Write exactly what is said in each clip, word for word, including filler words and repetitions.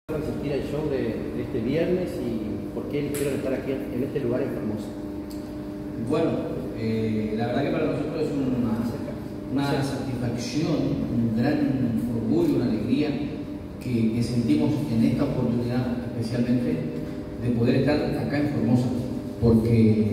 asistir al show de, de este viernes y por qué eligieron estar aquí en este lugar en Formosa? Bueno, eh, la verdad que para nosotros es una, una satisfacción, un gran orgullo, una alegría que, que sentimos en esta oportunidad especialmente de poder estar acá en Formosa, porque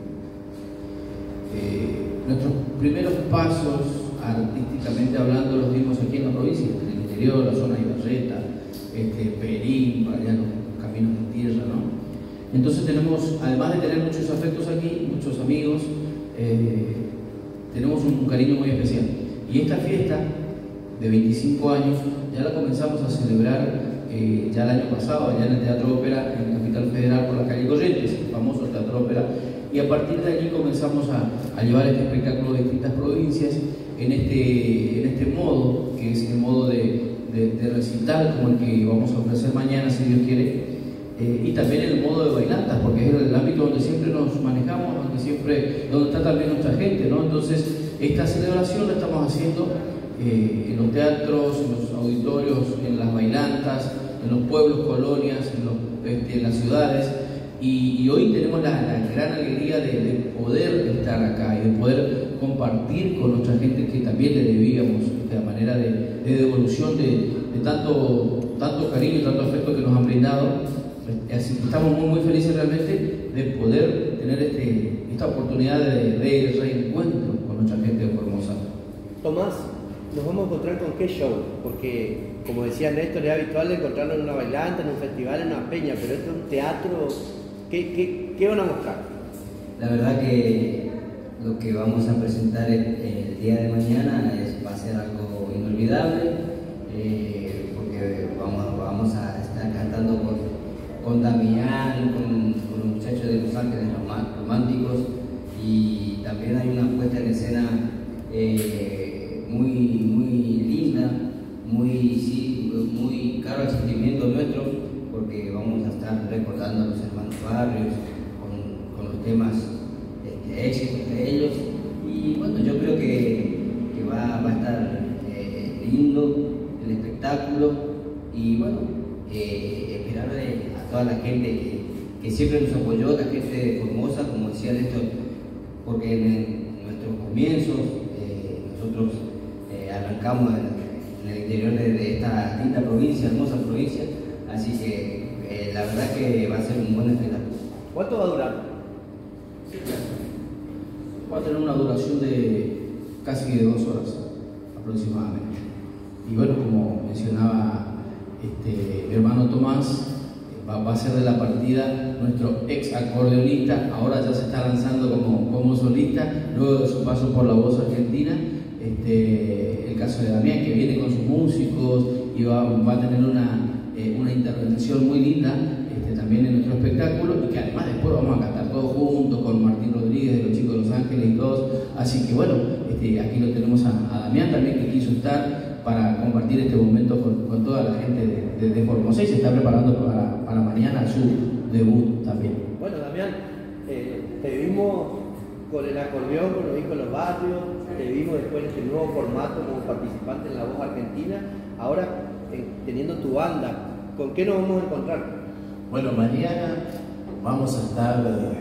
eh, nuestros primeros pasos artísticamente hablando los dimos aquí en la provincia, en el interior, la zona de Ibarreta, este, Perín, para allá los caminos de tierra, ¿no? Entonces tenemos, además de tener muchos afectos aquí, muchos amigos, eh, tenemos un, un cariño muy especial. Y esta fiesta de veinticinco años ya la comenzamos a celebrar eh, ya el año pasado, allá en el Teatro Ópera, en Capital Federal, por la calle Corrientes, el famoso Teatro Ópera, y a partir de allí comenzamos a, a llevar este espectáculo a distintas provincias en este, en este modo, que es el modo de, de, de recital, como el que vamos a ofrecer mañana, si Dios quiere, eh, y también en el modo de bailantas, porque es el ámbito donde siempre nos manejamos, donde siempre, donde está también nuestra gente, ¿no? Entonces, esta celebración la estamos haciendo eh, en los teatros, en los auditorios, en las bailantas, en los pueblos, colonias, en, los, este, en las ciudades. Y, y hoy tenemos la, la gran alegría de, de poder estar acá y de poder compartir con nuestra gente que también le debíamos de la manera de, de devolución de, de tanto, tanto cariño y tanto afecto que nos han brindado. Así que estamos muy, muy felices realmente de poder tener este, esta oportunidad de, de reencuentro con nuestra gente de Formosa. Tomás, nos vamos a encontrar con qué show, porque como decía Néstor, es habitual encontrarlo en una bailanta, en un festival, en una peña, pero esto es un teatro. ¿Qué, qué, qué van a mostrar? La verdad que lo que vamos a presentar el, el día de mañana es, va a ser algo inolvidable, eh, porque vamos, vamos a estar cantando con, con Damián, con, con los muchachos de Los Ángeles Románticos, y también hay una puesta en escena eh, muy, muy linda, muy, sí, muy caro al sentimiento nuestro, porque vamos a estar recordando a los hermanos Barrios con, con los temas este, éxitos de ellos, y bueno, yo creo que, que va, va a estar eh, lindo el espectáculo, y bueno, eh, esperarle a toda la gente que, que siempre nos apoyó, la gente de Formosa, como decía Néstor, porque en, en nuestros comienzos eh, nosotros eh, arrancamos en, en el interior de, de esta linda provincia, hermosa provincia, así que eh, la verdad que va a ser un buen espectáculo. ¿Cuánto va a durar? Va a tener una duración de casi de dos horas aproximadamente. Y bueno, como mencionaba este, mi hermano Tomás, va, va a ser de la partida nuestro ex acordeonista, ahora ya se está lanzando como, como solista, luego de su paso por la voz argentina, este, el caso de Damián, que viene con sus músicos y va, va a tener una, eh, una intervención muy linda este, también en nuestro espectáculo, y que además después vamos a cantar todos juntos con Martín Rodríguez de los Chicos de Los Ángeles y todos. Así que bueno, este, aquí lo tenemos a, a Damián también, que quiso estar para compartir este momento con, con toda la gente de, de, de Formosa, y se está preparando para, para mañana su debut también. Bueno, Damián, eh, te vimos con el acordeón, con los hijos de los barrios, te vimos después en este nuevo formato como participante en La Voz Argentina, ahora eh, teniendo tu banda, ¿con qué nos vamos a encontrar? Bueno, mañana vamos a estar eh,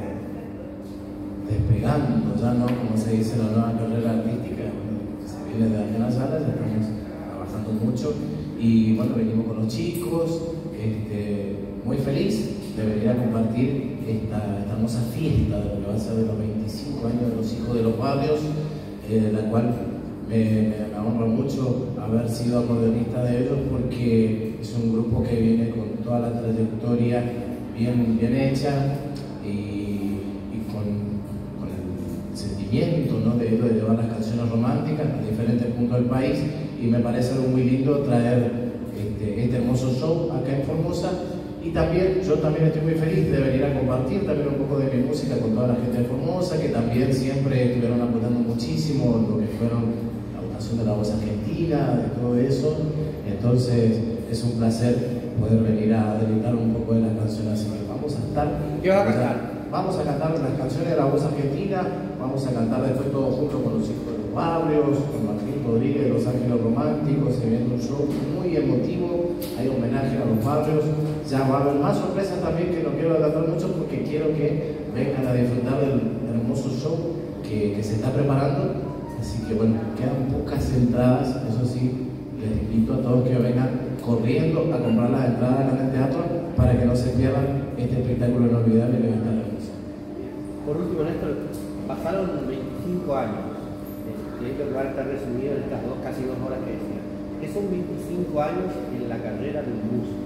despegando ya, ¿no? Como se dice, la nueva carrera artística que se viene de Daniela Salas, estamos trabajando mucho, y bueno, venimos con los chicos, este, muy feliz de venir a compartir esta, esta hermosa fiesta de lo que va a ser de los veinticinco años de los Hijos de los Barrios, eh, la cual me, me, me honra mucho haber sido acordeonista de ellos, porque es un grupo que viene con toda la trayectoria bien, bien hecha y, y con, con el sentimiento, ¿no?, de, de llevar las canciones románticas a diferentes puntos del país, y me parece algo muy lindo traer este, este hermoso show acá en Formosa. Y también, yo también estoy muy feliz de venir a compartir también un poco de mi música con toda la gente de Formosa, que también siempre estuvieron apoyando muchísimo lo que fueron la votación de La Voz Argentina, de todo eso. Entonces es un placer poder venir a deleitar un poco de las canciones. Así que vamos a estar... ¿Qué vas a cantar? Vamos a cantar las canciones de La Voz Argentina, vamos a cantar después todos juntos con los hijos de los los barrios, con Martín Rodríguez de Los Ángeles Románticos, se viene un show muy emotivo, hay homenaje a los barrios, ya va a haber más sorpresas también que no quiero adelantar mucho porque quiero que vengan a disfrutar del hermoso show que, que se está preparando, así que bueno, quedan pocas entradas, eso sí, les invito a todos que vengan corriendo a comprar las entradas en el teatro para que no se pierdan este espectáculo inolvidable que va a estar hermoso. Por último, Néstor, pasaron veinticinco años, que este lugar está resumido en estas dos, casi dos horas que decía, que son veinticinco años en la carrera de un músico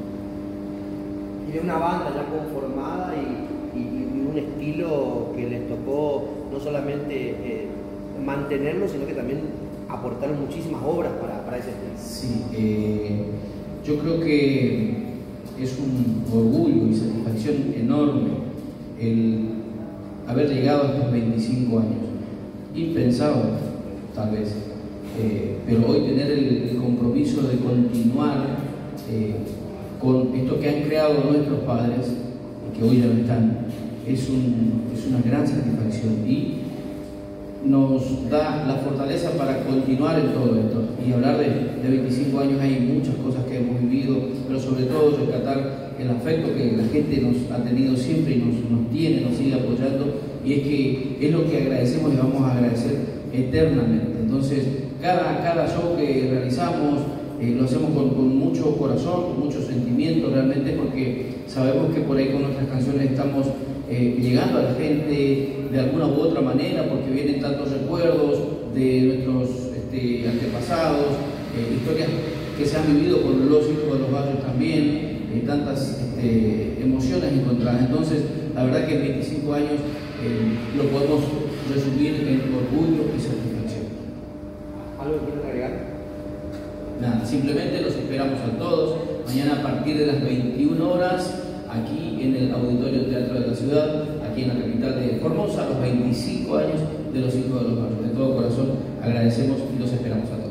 y de una banda ya conformada y, y, y un estilo que les tocó no solamente eh, mantenerlo, sino que también aportaron muchísimas obras para, para ese estilo. Sí, eh, yo creo que es un orgullo y satisfacción enorme el haber llegado a estos veinticinco años, impensado tal vez, eh, pero hoy tener el, el compromiso de continuar eh, con esto que han creado nuestros padres y que hoy ya no están, es, un, es una gran satisfacción y nos da la fortaleza para continuar en todo esto. Y hablar de, de veinticinco años, hay muchas cosas que hemos vivido, pero sobre todo rescatar el afecto que la gente nos ha tenido siempre y nos, nos tiene, nos sigue apoyando, y es que es lo que agradecemos y vamos a agradecer eternamente. Entonces, cada, cada show que realizamos eh, lo hacemos con, con mucho corazón, con mucho sentimiento realmente, porque sabemos que por ahí con nuestras canciones estamos eh, llegando a la gente de alguna u otra manera, porque vienen tantos recuerdos de nuestros este, antepasados, eh, historias que se han vivido con los hijos de los barrios también, eh, tantas este, emociones encontradas. Entonces, la verdad que en veinticinco años eh, lo podemos resumir en orgullo y satisfacción. ¿Algo que quieras agregar? Nada, simplemente los esperamos a todos mañana a partir de las veintiuna horas aquí en el Auditorio Teatro de la Ciudad, aquí en la capital de Formosa, a los veinticinco años de los hijos de los barrios. De todo corazón agradecemos y los esperamos a todos.